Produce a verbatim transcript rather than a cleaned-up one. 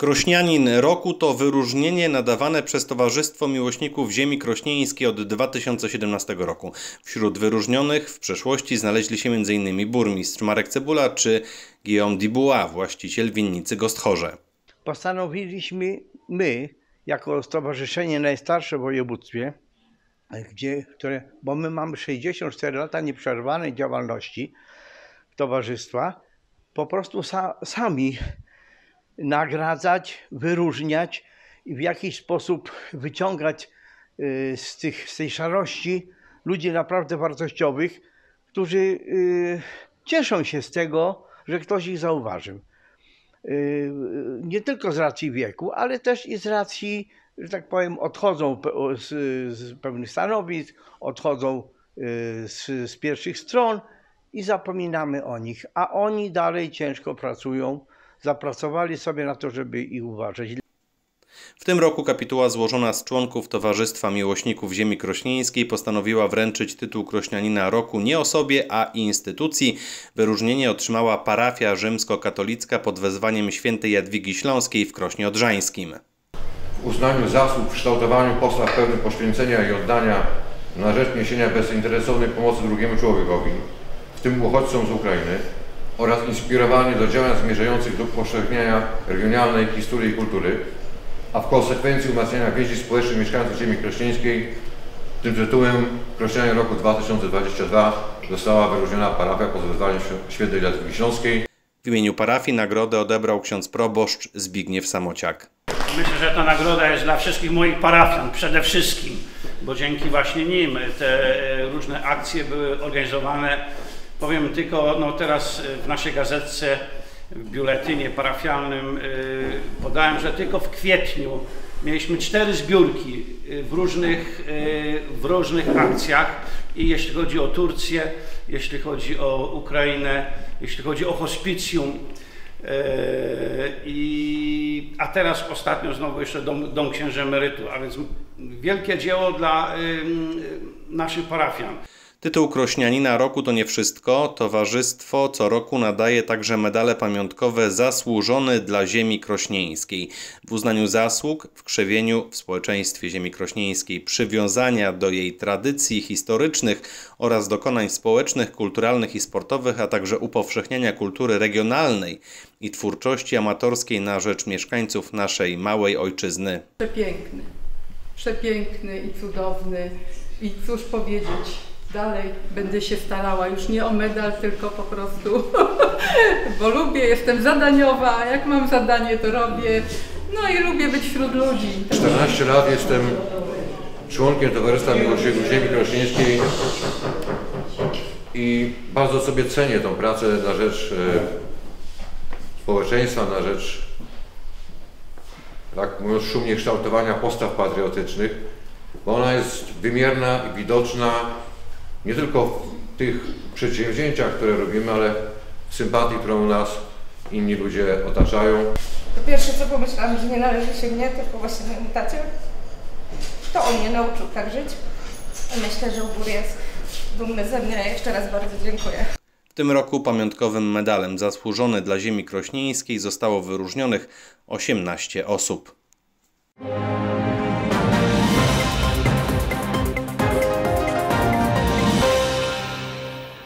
Krośnianin roku to wyróżnienie nadawane przez Towarzystwo Miłośników Ziemi Krośnieńskiej od dwa tysiące siedemnastego roku. Wśród wyróżnionych w przeszłości znaleźli się między innymi burmistrz Marek Cebula czy Guillaume Dubois, właściciel winnicy Gosthorze. Postanowiliśmy my, jako stowarzyszenie najstarsze w województwie, gdzie, które, bo my mamy sześćdziesiąt cztery lata nieprzerwanej działalności towarzystwa, po prostu sa, sami nagradzać, wyróżniać i w jakiś sposób wyciągać z, tych, z tej szarości ludzi naprawdę wartościowych, którzy cieszą się z tego, że ktoś ich zauważył. Nie tylko z racji wieku, ale też i z racji, że tak powiem, odchodzą z, z pewnych stanowisk, odchodzą z, z pierwszych stron i zapominamy o nich, a oni dalej ciężko pracują. Zapracowali sobie na to, żeby ich uważać. W tym roku kapituła złożona z członków Towarzystwa Miłośników Ziemi Krośnieńskiej postanowiła wręczyć tytuł Krośnianina Roku nie osobie, a instytucji. Wyróżnienie otrzymała parafia rzymskokatolicka pod wezwaniem świętej Jadwigi Śląskiej w Krośnie Odrzańskim. W uznaniu zasług w kształtowaniu postaw pełnych poświęcenia i oddania na rzecz niesienia bezinteresownej pomocy drugiemu człowiekowi, w tym uchodźcom z Ukrainy, oraz inspirowanie do działań zmierzających do upowszechniania regionalnej historii i kultury, a w konsekwencji umacniania więzi społecznych mieszkańców ziemi krośnieńskiej. Tym tytułem Krośnianin Roku dwa tysiące dwudziestego drugiego została wyróżniona parafia pod wezwaniem świętej Jadwigi Śląskiej. W imieniu parafii nagrodę odebrał ksiądz proboszcz Zbigniew Samociak. Myślę, że ta nagroda jest dla wszystkich moich parafian, przede wszystkim, bo dzięki właśnie nim te różne akcje były organizowane. Powiem tylko, no teraz w naszej gazetce, w biuletynie parafialnym podałem, że tylko w kwietniu mieliśmy cztery zbiórki w różnych, w różnych akcjach i jeśli chodzi o Turcję, jeśli chodzi o Ukrainę, jeśli chodzi o hospicjum, i, a teraz ostatnio znowu jeszcze dom, dom księży emerytów, a więc wielkie dzieło dla naszych parafian. Tytuł Krośnianina Roku to nie wszystko. Towarzystwo co roku nadaje także medale pamiątkowe Zasłużony dla Ziemi Krośnieńskiej. W uznaniu zasług w krzewieniu w społeczeństwie ziemi krośnieńskiej, przywiązania do jej tradycji historycznych oraz dokonań społecznych, kulturalnych i sportowych, a także upowszechniania kultury regionalnej i twórczości amatorskiej na rzecz mieszkańców naszej małej ojczyzny. Przepiękny, przepiękny i cudowny. I cóż powiedzieć? Dalej będę się starała, już nie o medal, tylko po prostu, bo lubię, jestem zadaniowa, a jak mam zadanie, to robię, no i lubię być wśród ludzi. czternaście lat jestem członkiem Towarzystwa Miłośników Ziemi Krośnieńskiej i bardzo sobie cenię tą pracę na rzecz społeczeństwa, na rzecz, tak mówiąc szumnie, kształtowania postaw patriotycznych, bo ona jest wymierna i widoczna nie tylko w tych przedsięwzięciach, które robimy, ale w sympatii, którą nas inni ludzie otaczają. To pierwsze, co pomyślałam, że nie należy się mnie, tylko właśnie mojemu tacie. To on mnie nauczył tak żyć. Myślę, że ubór jest dumny ze mnie. Jeszcze raz bardzo dziękuję. W tym roku pamiątkowym medalem Zasłużony dla Ziemi Krośnieńskiej zostało wyróżnionych osiemnaście osób.